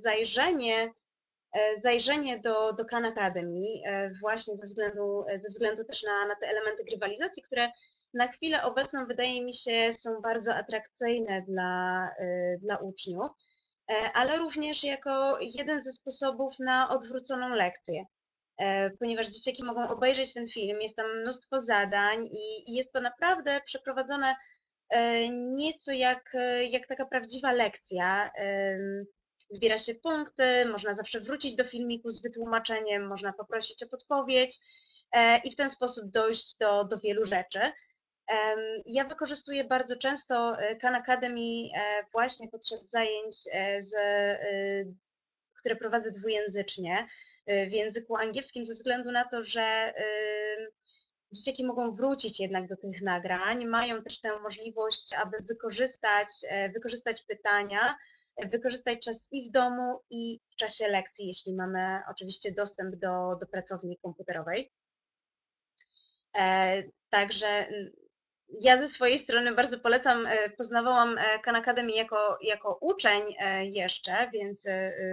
zajrzenie do Khan Academy właśnie ze względu też na te elementy grywalizacji, które na chwilę obecną wydaje mi się są bardzo atrakcyjne dla uczniów, ale również jako jeden ze sposobów na odwróconą lekcję, ponieważ dzieciaki mogą obejrzeć ten film, jest tam mnóstwo zadań i jest to naprawdę przeprowadzone nieco jak taka prawdziwa lekcja. Zbiera się punkty, można zawsze wrócić do filmiku z wytłumaczeniem, można poprosić o podpowiedź i w ten sposób dojść do wielu rzeczy. Ja wykorzystuję bardzo często Khan Academy właśnie podczas zajęć, które prowadzę dwujęzycznie w języku angielskim, ze względu na to, że dzieciaki mogą wrócić jednak do tych nagrań, mają też tę możliwość, aby wykorzystać pytania, wykorzystać czas i w domu, i w czasie lekcji, jeśli mamy oczywiście dostęp do pracowni komputerowej. Także ja ze swojej strony bardzo polecam, poznawałam Khan Academy jako uczeń jeszcze, więc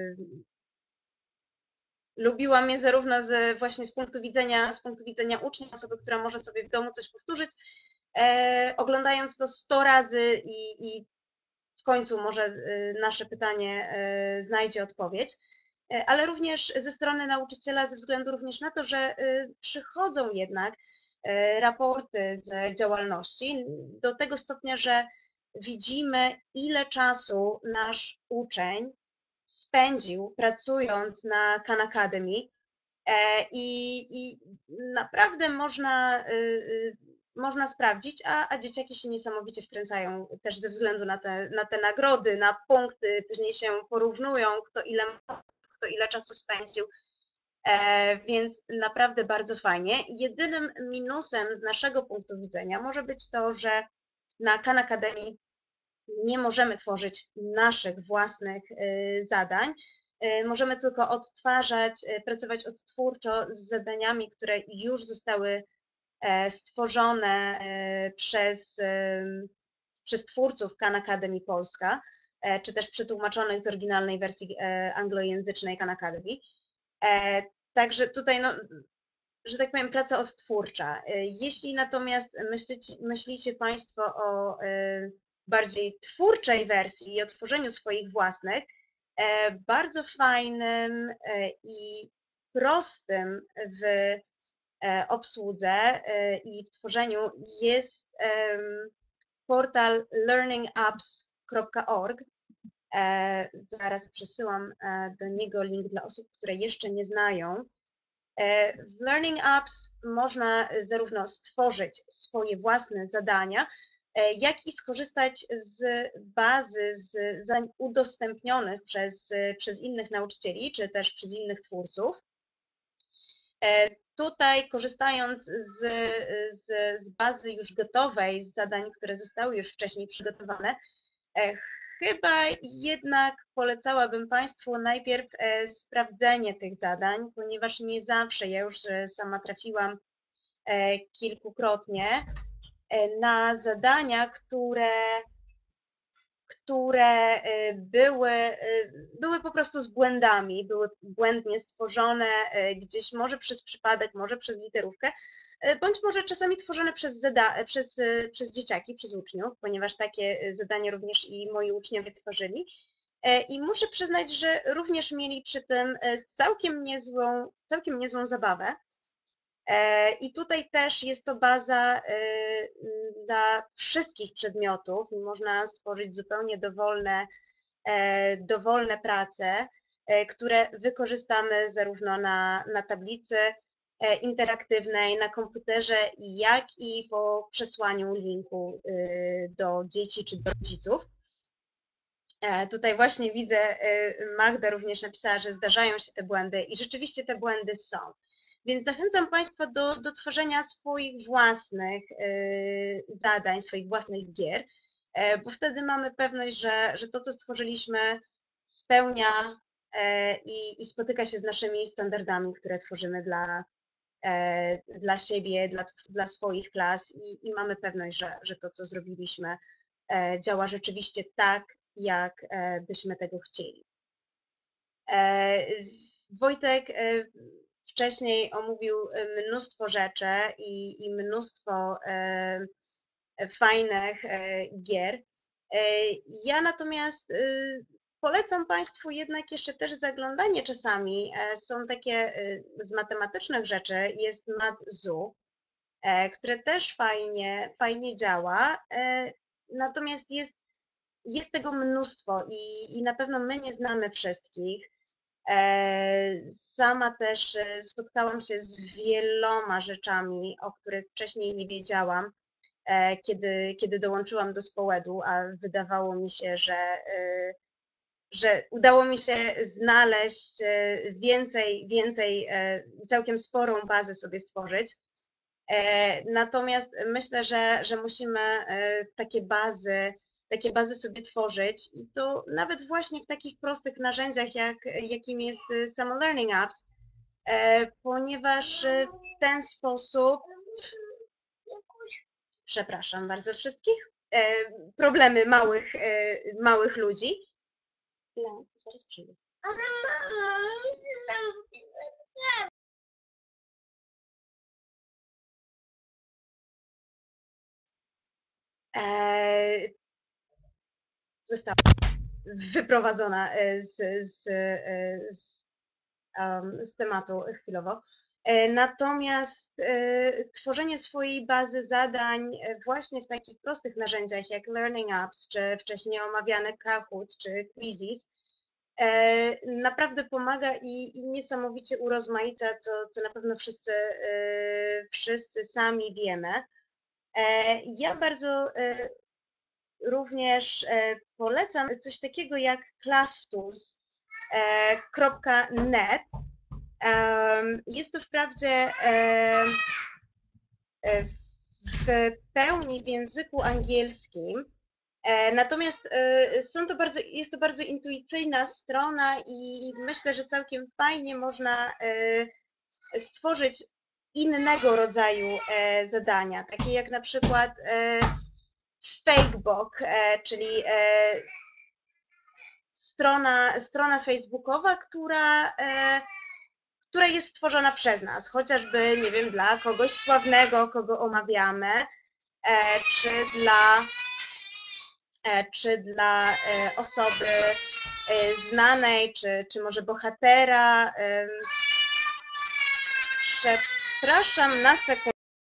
lubiłam je zarówno właśnie z punktu widzenia ucznia, osoby, która może sobie w domu coś powtórzyć, oglądając to 100 razy i w końcu może nasze pytanie znajdzie odpowiedź, ale również ze strony nauczyciela, ze względu również na to, że przychodzą jednak raporty z działalności do tego stopnia, że widzimy, ile czasu nasz uczeń spędził pracując na Khan Academy i naprawdę można sprawdzić, a dzieciaki się niesamowicie wkręcają też ze względu na te nagrody, na punkty, później się porównują, kto ile czasu spędził, więc naprawdę bardzo fajnie. Jedynym minusem z naszego punktu widzenia może być to, że na Khan Academy nie możemy tworzyć naszych własnych zadań, możemy tylko odtwarzać, pracować odtwórczo z zadaniami, które już zostały stworzone przez twórców Khan Academy Polska, czy też przetłumaczonych z oryginalnej wersji anglojęzycznej Khan Academy. Także tutaj, no, że tak powiem, praca odtwórcza. Jeśli natomiast myślicie Państwo o bardziej twórczej wersji i o tworzeniu swoich własnych, bardzo fajnym i prostym w obsłudze i w tworzeniu jest portal learningapps.org. Zaraz przesyłam do niego link dla osób, które jeszcze nie znają. W Learning Apps można zarówno stworzyć swoje własne zadania, jak i skorzystać z bazy zadań udostępnionych przez innych nauczycieli, czy też przez innych twórców. Tutaj, korzystając z bazy już gotowej, z zadań, które zostały już wcześniej przygotowane, chyba jednak polecałabym Państwu najpierw sprawdzenie tych zadań, ponieważ nie zawsze, ja już sama trafiłam kilkukrotnie na zadania, które były po prostu z błędami, były błędnie stworzone gdzieś może przez przypadek, może przez literówkę, bądź może czasami tworzone przez dzieciaki, przez uczniów, ponieważ takie zadania również i moi uczniowie tworzyli. I muszę przyznać, że również mieli przy tym całkiem niezłą zabawę. I tutaj też jest to baza dla wszystkich przedmiotów i można stworzyć zupełnie dowolne prace, które wykorzystamy zarówno na tablicy interaktywnej, na komputerze, jak i po przesłaniu linku do dzieci czy do rodziców. Tutaj właśnie widzę, Magda również napisała, że zdarzają się te błędy i rzeczywiście te błędy są. Więc zachęcam Państwa do tworzenia swoich własnych zadań, swoich własnych gier, bo wtedy mamy pewność, że to, co stworzyliśmy, spełnia i spotyka się z naszymi standardami, które tworzymy dla siebie, dla swoich klas i mamy pewność, że to, co zrobiliśmy, działa rzeczywiście tak, jak byśmy tego chcieli. Wojtek wcześniej omówił mnóstwo rzeczy i mnóstwo fajnych gier. Ja natomiast polecam Państwu jednak jeszcze też zaglądanie czasami. Są takie z matematycznych rzeczy, jest MathZoo, które też fajnie działa, natomiast jest tego mnóstwo i na pewno my nie znamy wszystkich. Sama też spotkałam się z wieloma rzeczami, o których wcześniej nie wiedziałam, kiedy dołączyłam do Społedu, a wydawało mi się, że udało mi się znaleźć więcej, całkiem sporą bazę sobie stworzyć. Natomiast myślę, że musimy takie bazy sobie tworzyć i to nawet właśnie w takich prostych narzędziach, jakim jest Summer Learning Apps, ponieważ w ten sposób, przepraszam bardzo wszystkich, problemy małych ludzi. Zaraz przyjdę. Została wyprowadzona z tematu chwilowo. Natomiast tworzenie swojej bazy zadań właśnie w takich prostych narzędziach jak Learning Apps, czy wcześniej omawiane Kahoot, czy Quizzes, naprawdę pomaga i niesamowicie urozmaica, co na pewno wszyscy sami wiemy. Ja bardzo również polecam coś takiego jak classtools.net. Jest to wprawdzie w pełni w języku angielskim, natomiast jest to bardzo intuicyjna strona i myślę, że całkiem fajnie można stworzyć innego rodzaju zadania, takie jak na przykład Fakebook, czyli strona facebookowa, która jest stworzona przez nas, chociażby, nie wiem, dla kogoś sławnego, kogo omawiamy, czy dla osoby znanej, czy może bohatera. Zapraszam na sekundę.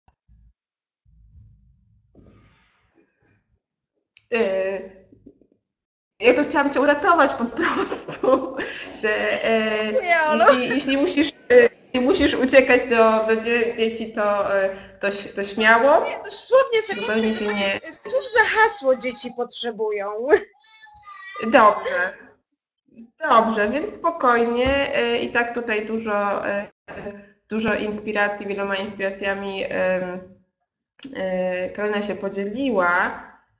Ja to chciałam Cię uratować po prostu, że Dziękuję, Olu. jeśli musisz uciekać do dzieci, to śmiało. Nie, dosłownie sekundę, Zupełnie się zobaczyć, nie- cóż za hasło dzieci potrzebują. Dobrze, więc spokojnie. I tak tutaj dużo inspiracji, wieloma inspiracjami Karolina się podzieliła.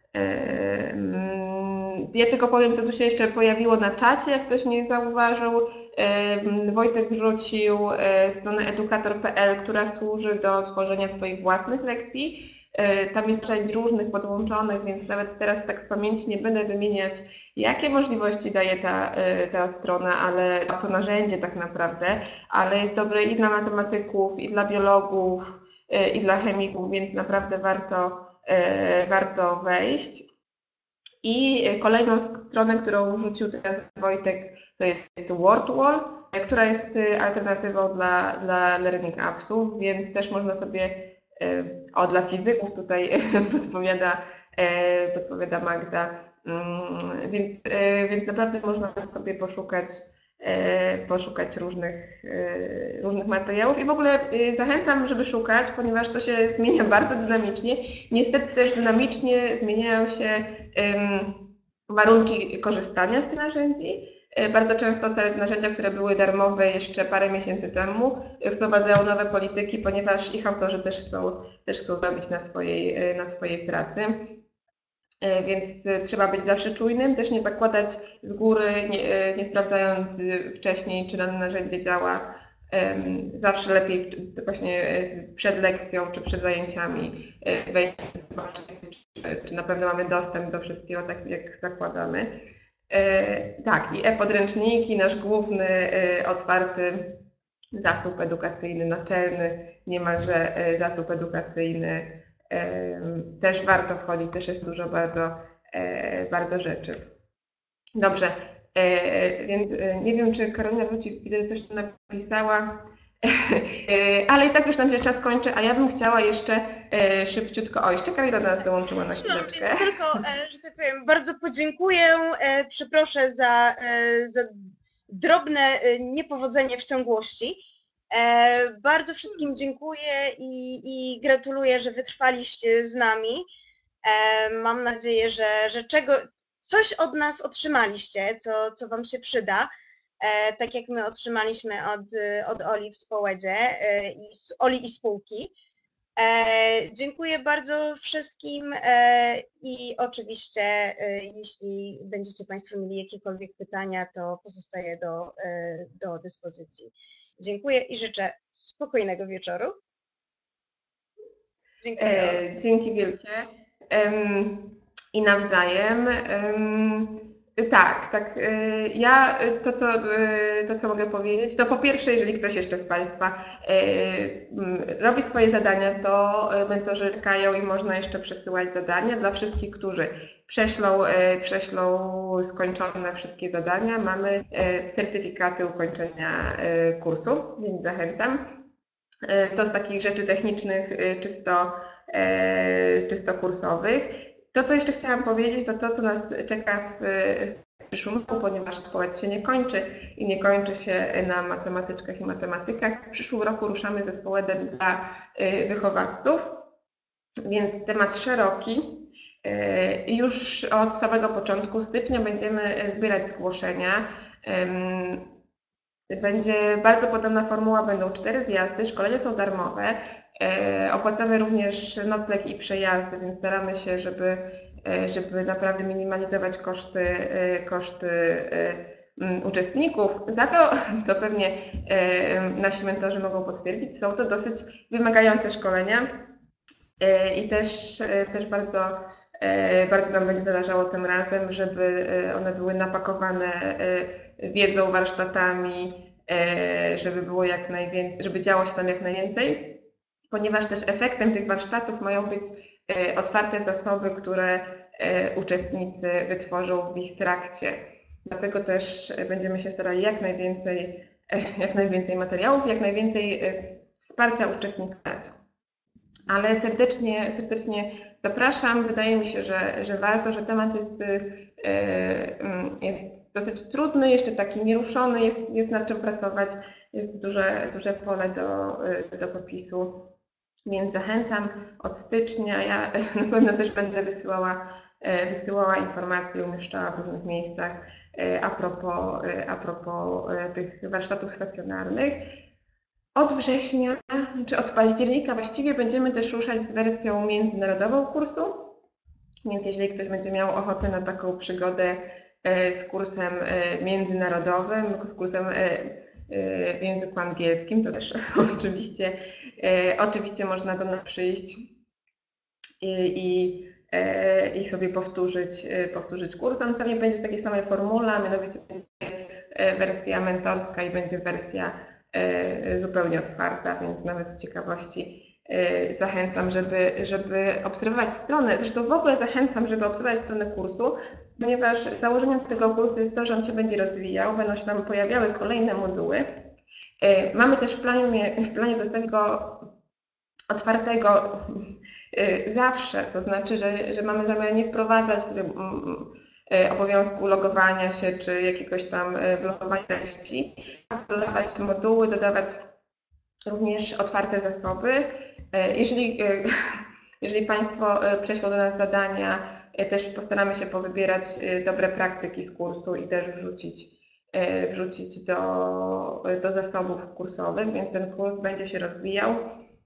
Ja tylko powiem, co tu się jeszcze pojawiło na czacie, jak ktoś nie zauważył. Wojtek wrzucił stronę edukator.pl, która służy do tworzenia swoich własnych lekcji. Tam jest 6 różnych podłączonych, więc nawet teraz tak z pamięci nie będę wymieniać, jakie możliwości daje ta strona, ale to narzędzie tak naprawdę, ale jest dobre i dla matematyków, i dla biologów, i dla chemików, więc naprawdę warto wejść. I kolejną stronę, którą wrzucił teraz Wojtek, to jest WordWall, która jest alternatywą dla Learning Appsów, więc też można sobie, dla fizyków tutaj podpowiada Magda, więc naprawdę można sobie poszukać różnych materiałów i w ogóle zachęcam, żeby szukać, ponieważ to się zmienia bardzo dynamicznie. Niestety też dynamicznie zmieniają się warunki korzystania z tych narzędzi. Bardzo często te narzędzia, które były darmowe jeszcze parę miesięcy temu, wprowadzają nowe polityki, ponieważ ich autorzy też chcą zarobić na swojej pracy. Więc trzeba być zawsze czujnym, też nie zakładać z góry, nie sprawdzając wcześniej, czy dane narzędzie działa. Zawsze lepiej właśnie przed lekcją czy przed zajęciami wejść, zobaczyć, czy na pewno mamy dostęp do wszystkiego, tak jak zakładamy. Tak, i e-podręczniki, nasz główny otwarty zasób edukacyjny, naczelny, niemalże zasób edukacyjny. Też warto wchodzić, też jest dużo bardzo rzeczy. Dobrze, więc nie wiem, czy Karolina wróci, widzę, że coś tu napisała, ale i tak już nam się czas kończy, a ja bym chciała jeszcze szybciutko, jeszcze Karolina nas dołączyła na chwileczkę. Więc tylko, że tak powiem, bardzo podziękuję, przeproszę za drobne niepowodzenie w ciągłości. Bardzo wszystkim dziękuję i gratuluję, że wytrwaliście z nami. Mam nadzieję, że coś od nas otrzymaliście, co Wam się przyda, tak jak my otrzymaliśmy od Oli w Społedzie, Oli i spółki. Dziękuję bardzo wszystkim i oczywiście jeśli będziecie Państwo mieli jakiekolwiek pytania, to pozostaję do dyspozycji. Dziękuję i życzę spokojnego wieczoru. Dziękuję. Dzięki wielkie. I nawzajem. Tak. Ja to, co mogę powiedzieć, to po pierwsze, jeżeli ktoś jeszcze z Państwa robi swoje zadania, to mentorzy czekają i można jeszcze przesyłać zadania. Dla wszystkich, którzy prześlą skończone wszystkie zadania, mamy certyfikaty ukończenia kursu, więc zachęcam. To z takich rzeczy technicznych, czysto kursowych. To, co jeszcze chciałam powiedzieć, to co nas czeka w przyszłym roku, ponieważ społecz się nie kończy i nie kończy się na matematyczkach i matematykach. W przyszłym roku ruszamy ze społedem dla wychowawców, więc temat szeroki. Już od samego początku stycznia będziemy zbierać zgłoszenia. Będzie bardzo podobna formuła, będą 4 zjazdy, szkolenia są darmowe. Opłacamy również nocleg i przejazdy, więc staramy się, żeby naprawdę minimalizować koszty uczestników. Za to pewnie nasi mentorzy mogą potwierdzić, są to dosyć wymagające szkolenia i też bardzo nam będzie zależało tym razem, żeby one były napakowane wiedzą, warsztatami, żeby działo się tam jak najwięcej, ponieważ też efektem tych warsztatów mają być otwarte zasoby, które uczestnicy wytworzą w ich trakcie. Dlatego też będziemy się starali jak najwięcej materiałów, jak najwięcej wsparcia uczestnika. Ale serdecznie zapraszam. Wydaje mi się, że warto, że temat jest dosyć trudny, jeszcze taki nieruszony, jest nad czym pracować, jest duże pole do popisu, więc zachęcam od stycznia. Ja na pewno też będę wysyłała informacje, umieszczała w różnych miejscach a propos tych warsztatów stacjonarnych. Od września, czy od października właściwie będziemy też ruszać z wersją międzynarodową kursu, więc jeżeli ktoś będzie miał ochotę na taką przygodę z kursem międzynarodowym, z kursem w języku angielskim, to też oczywiście można do nas przyjść i sobie powtórzyć kurs. On pewnie będzie w takiej samej formule, a mianowicie będzie wersja mentorska i będzie wersja zupełnie otwarta, więc nawet z ciekawości zachęcam, żeby obserwować stronę. Zresztą w ogóle zachęcam, żeby obserwować stronę kursu, ponieważ założeniem tego kursu jest to, że on się będzie rozwijał, będą się tam pojawiały kolejne moduły. Mamy też w planie zostawić go otwartego zawsze, to znaczy, że mamy zamiar nie wprowadzać obowiązku logowania się czy jakiegoś tam blokowania treści, dodawać moduły, dodawać również otwarte zasoby. Jeżeli Państwo prześlą do nas zadania, też postaramy się powybierać dobre praktyki z kursu i też wrzucić do zasobów kursowych, więc ten kurs będzie się rozwijał.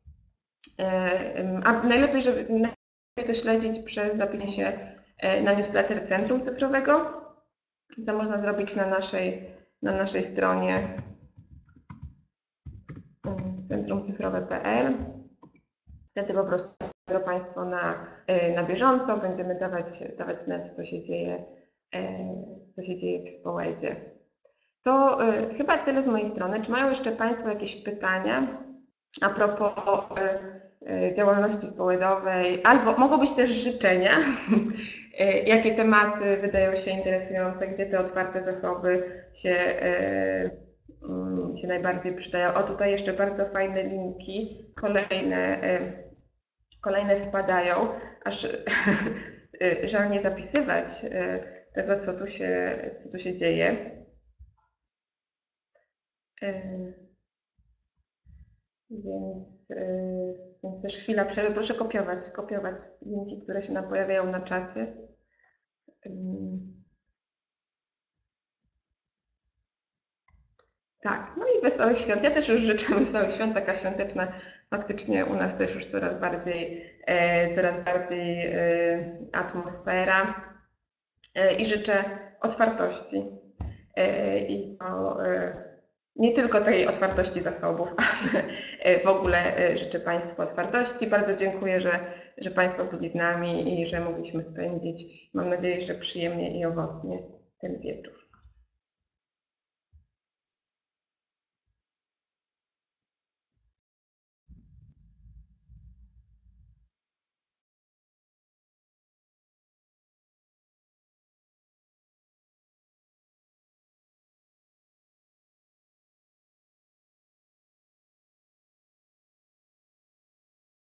A najlepiej, żeby to śledzić przez zapisanie się na newsletter Centrum Cyfrowego, co można zrobić na naszej stronie centrumcyfrowe.pl. Wtedy po prostu Państwo na bieżąco będziemy dawać znać, co się dzieje w społedzie. To chyba tyle z mojej strony. Czy mają jeszcze Państwo jakieś pytania a propos działalności społedowej, albo mogą być też życzenia, jakie tematy wydają się interesujące, gdzie te otwarte zasoby się najbardziej przydają. O, tutaj jeszcze bardzo fajne linki, kolejne wpadają, aż żal nie zapisywać tego, co tu się dzieje. Więc też chwila przerwy. Proszę kopiować linki, które się nam pojawiają na czacie. Tak, no i wesołych świąt. Ja też już życzę wesołych świąt, taka świąteczna faktycznie u nas też już coraz bardziej atmosfera i życzę otwartości i to nie tylko tej otwartości zasobów, ale w ogóle życzę Państwu otwartości. Bardzo dziękuję, że Państwo byli z nami i że mogliśmy spędzić, mam nadzieję, że przyjemnie i owocnie ten wieczór.